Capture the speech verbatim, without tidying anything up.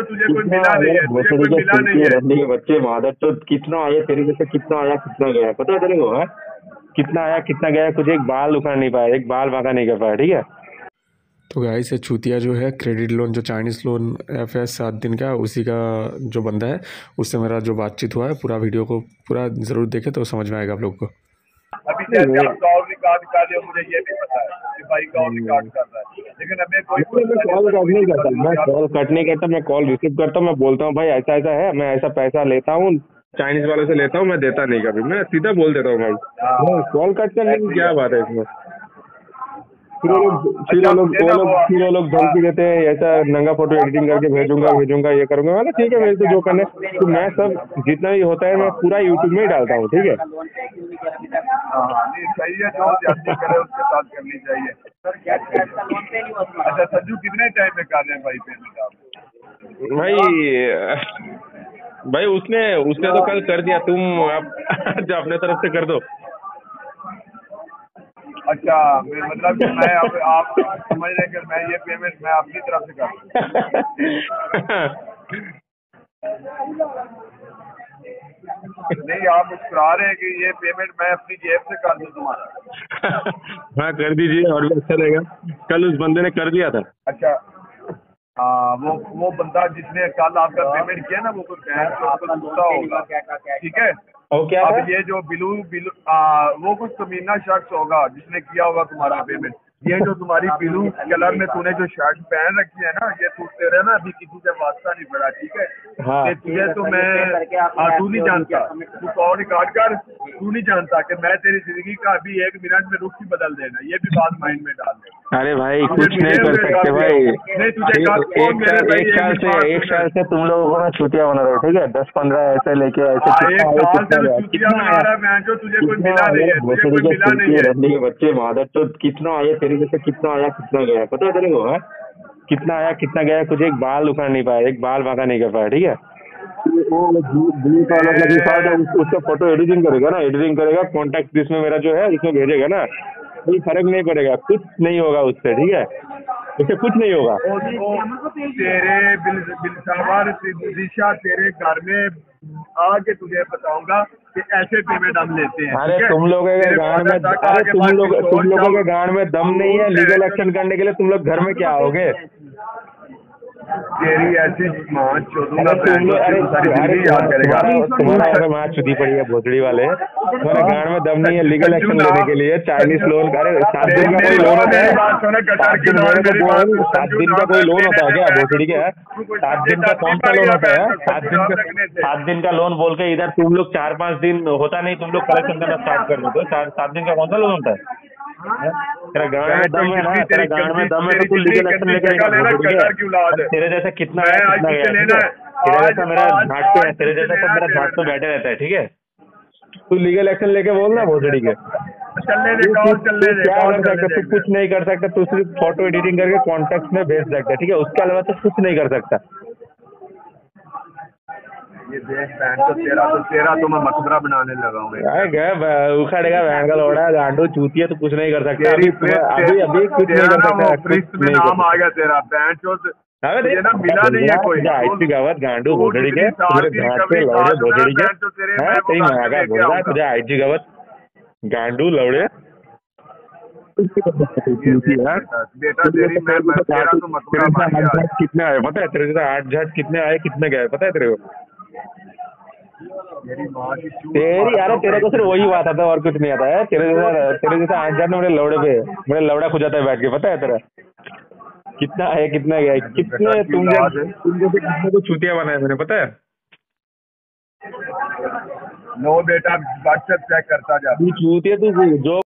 जो तुझे कोई मिला नहीं है, तुझे कोई मिला नहीं है। रंडी के बच्चे मादर तो कितना आया तेरे जैसे, कितना आया कितना गया पता है तेरे को? है कितना आया कितना गया, कुछ एक बाल उखाड़ नहीं पाया, एक बाल बांका नहीं कर पाया, ठीक है। तो गाइस ये चूतिया जो है क्रेडिट लोन, जो चाइनीज़ लोन एफ एस सात दिन का, उसी का जो बंदा है, उससे मेरा जो बातचीत हुआ है, पूरा वीडियो को पूरा ज़रूर देखे तो समझ में आएगा आप लोग को। अभी जैसे आप कॉल रिकॉर्ड कर रहे हो, मुझे ये भी पता है कि भाई कॉल रिकॉर्ड कर रहा है, लेकिन हमें कोई कॉल कट नहीं करता, मैं कॉल कट नहीं करता, मैं कॉल रिसीव करता हूँ, मैं बोलता हूँ भाई ऐसा ऐसा है, मैं ऐसा पैसा लेता हूँ चाइनीज वालों से लेता हूँ, मैं देता नहीं कभी, मैं सीधा बोल देता हूँ भाई। कॉल कट करने की क्या बात है इसमें? फिर वो लोग फिर वो लोग वो लोग फिर वो लोग धमकी देते हैं ऐसा नंगा फोटो एडिटिंग करके भेजूंगा भेजूंगा ये करूंगा। मतलब ठीक है मेरे से जो करने, तो मैं सब जितना भी होता है मैं पूरा यूट्यूब में ही डालता हूँ, ठीक है। सही है, जो जल्दी करे उसके साथ करनी चाहिए। अच्छा संजू, कितने टाइम में कर रहे हैं भाई पेमेंट आप? भाई भाई उसने उसने तो कल कर दिया, तुम आप अपने तरफ से कर दो। अच्छा, मतलब कि मैं अब आप समझ रहे हैं कि मैं ये पेमेंट मैं अपनी तरफ से कर नहीं, आप मुस्कुरा रहे हैं कि ये पेमेंट मैं अपनी जेब से कर दूं तुम्हारा। हाँ कर दीजिए और भी अच्छा रहेगा। कल उस बंदे ने कर दिया था। अच्छा हाँ, वो वो बंदा जिसने कल आपका पेमेंट किया ना, वो कोई बैंक से आपको दूसरा होगा, ठीक है। और क्या अब ये जो बिलू बिलू आ, वो कुछ कमीना शख्स होगा जिसने किया होगा तुम्हारा पेमेंट। ये जो तुम्हारी ब्लू कलर में तूने जो शर्ट पहन रखी है ना, ये तू तेरे ना अभी किसी से वास्ता नहीं पड़ा, ठीक है। हाँ। ये तुझे तो मैं हाँ तू नहीं जानता, तू कॉल रिकॉर्ड कर, तू नहीं जानता कि मैं तेरी जिंदगी का अभी एक मिनट में रुख ही बदल देना, ये भी बात माइंड में डाल दे। अरे भाई कुछ नहीं कर सकते भाई, नहीं तुझे एक साल एक साल से एक साल से तुम लोगों को छुट्टियां बना रहे हो, ठीक है। दस पंद्रह ऐसे लेके ऐसे तुझे कोई मिला नहीं है, तुझे कोई मिला नहीं है। रंडी के बच्चे मादर तो कितना आया तेरे जैसे, कितना आया कितना गया पता है तेरे को? है कितना आया कितना गया, कुछ एक बाल उखाड़ नहीं पाया, एक बाल बांका नहीं कर पाया, ठीक है। वो ब्लू कलर लगी साथ उसका फोटो एडिटिंग करेगा ना, एडिटिंग करेगा कॉन्टेक्ट जिसमें मेरा जो है इसमें भेजेगा ना, कोई फर्क नहीं पड़ेगा, कुछ नहीं होगा उससे, ठीक है। उससे कुछ नहीं होगा। तेरे बिलसावर दिशा तेरे घर में आके तुझे बताऊंगा कि ऐसे पेमेंट हम लेते हैं। अरे तुम लोगों के गांव में अरे तुम लोग तुम लोगों के गांव में दम नहीं है लीगल एक्शन करने के लिए, तुम लोग घर में क्या आओगे? तेरी ऐसी माँ चोदूंगा, तुम्हारा अगर माँ चुदी पड़ी है भोसड़ी वाले, तुम्हारे गांव में दम नहीं है लीगल एक्शन लेने के लिए चाइनीज लोन। अरे सात दिन का कोई लोन होता है? सात दिन सात दिन का कोई लोन होता है क्या भोसड़ी के? सात दिन का कौन सा लोन होता है? सात दिन का सात दिन का लोन बोल के इधर तुम लोग चार पाँच दिन होता नहीं, तुम लोग कलेक्शन करना स्टार्ट कर दो। सात दिन का कौन सा लोन होता है? तेरा गांव में दम है ना, तेरा गांव में दम है तो तू लीगल एक्शन लेके तेरे जैसा कितना है कितना गया, तेरे जैसा मेरा घाट पे है, तेरे जैसा सब मेरा घाट पे बैठे रहता है, ठीक है। तू लीगल एक्शन लेके बोल ना भोसड़ी के। क्या कर सकता तू? कुछ नहीं कर सकता, तू सिर्फ फोटो एडिटिंग करके कॉन्टेक्ट में भेज सकता है, ठीक है। उसके अलावा तो कुछ नहीं कर सकता। ये देख तो तेरा तो तेरा तो मैं मकबरा बनाने लगा हूँ। उखाड़ेगा बहन का लोड़ा गांडू चूतिया, तो कुछ नहीं कर सकता अभी अभी अभी कुछ नहीं कर सकता। में नाम आ गया तेरा बैंड चोद, ये ना मिला नहीं है कोई आईसी गावत गांडू भोसड़ी के, पूरे घाट पे लौड़े भोसड़ी के, तेरी माँ का बोल रहा है तुझे आईसी गावत गांडू लौड़े। बेटा तेरी मैं तेरा तो मकबरा कितने आए पता है तेरे जैसा? आठ झट कितने आए कितने गए पता है तेरे को? तेरी यार तेरे को सिर्फ वही बात आता है और कुछ नहीं आता है। तेरे जैसा तेरे जैसा आठ हजार मेरे लौड़े पे मेरे लौड़ा खुजाता है बैठ के, पता है तेरा कितना है कितना गया, कितने तुम जैसे तुम जैसे कितने को चूतिया बनाया मैंने, पता है? नो बेटा व्हाट्सएप चेक करता जा, तू चूतिया तू जो